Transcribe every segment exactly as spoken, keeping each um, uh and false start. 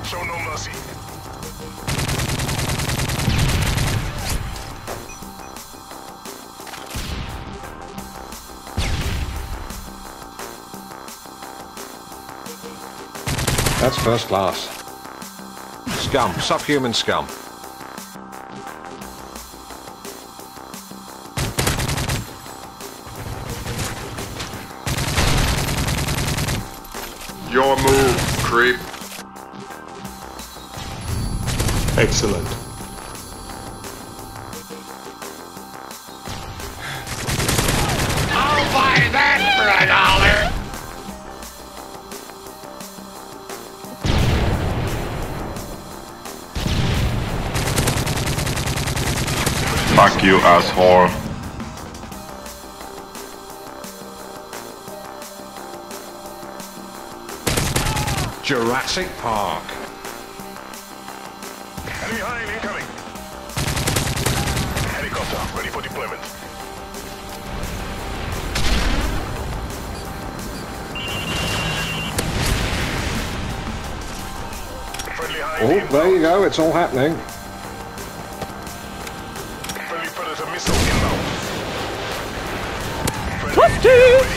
Show no mercy. That's first class. Scum, subhuman scum. Your move, creep. Excellent. I'll buy that for a dollar. Fuck you, asshole. Jurassic Park. Enemy behind, incoming. Helicopter, ready for deployment. Friendly high. Oh, there you go, it's all happening. Friendly Predator missile inbound. Twisty!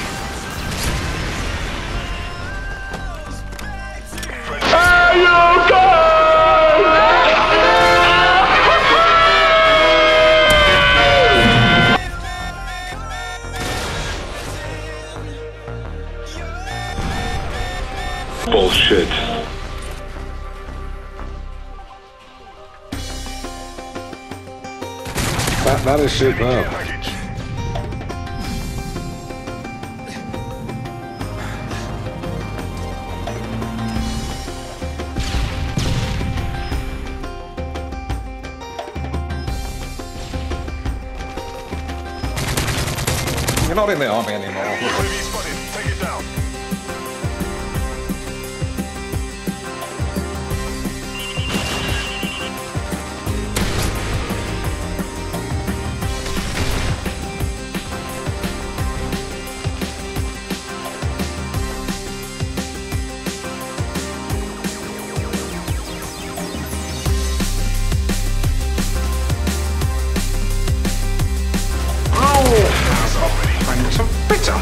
Bullshit. That, that is superb. Package. You're not in the army anymore. U A V spotted. Take it down. It's a bitter.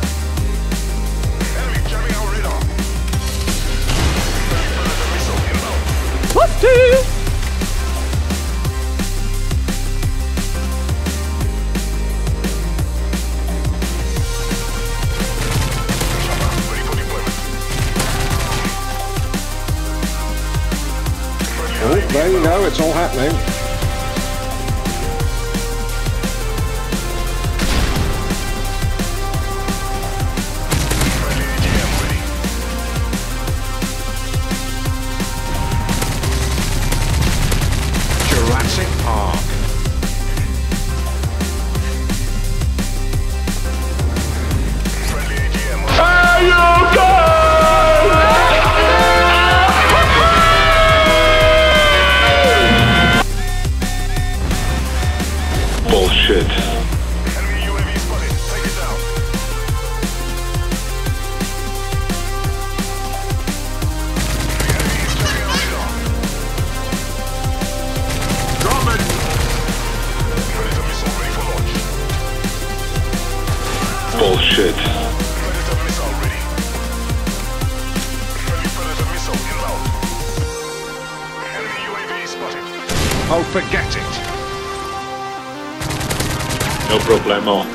Enemy jamming our radar. Friendly Predator missile inbound. Twisty! Chopper, ready for deployment. Friendly Oh, high there you go, it's all happening. friendly A G M ready. Jurassic Park. Friendly A G M ready. Bullshit. Enemy U A V spotted. Take it down. The enemy is jamming our radar. Drop it! Predator missile ready for launch. Bullshit. Predator missile ready. Friendly Predator missile inbound. Enemy U A V spotted. Oh, forget it. No problemo.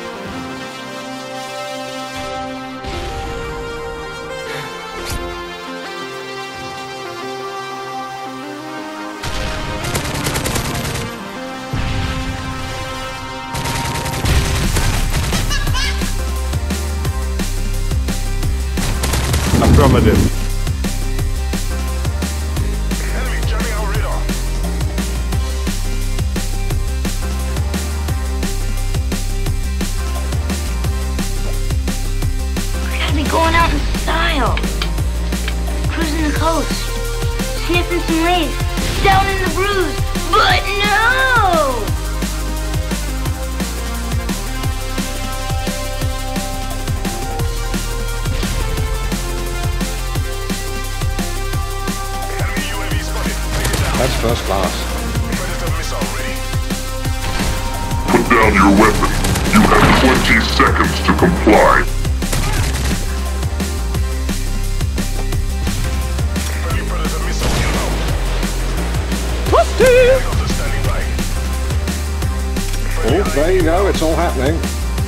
Affirmative. Enemy jamming our radar. Gotta be going out in style. Cruising the coast. Sniffing some lace. Down in the brews. But no! Enemy first class. Predator missile ready. Put down your weapon. You have twenty seconds to comply. Heavy Predator missile inbound. Busted! Helicopter standing by. Oh, there you go, it's all happening.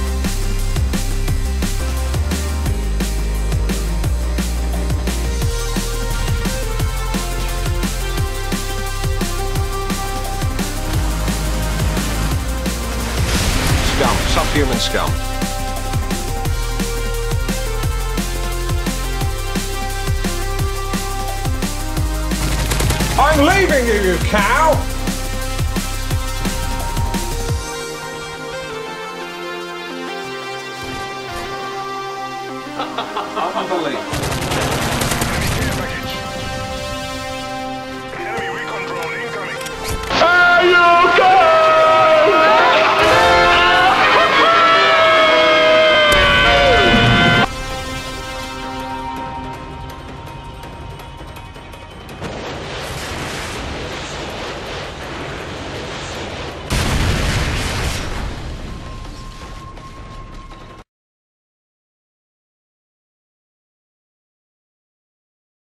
Scum, subhuman scum. I'm leaving you, you cow! Unbelievable.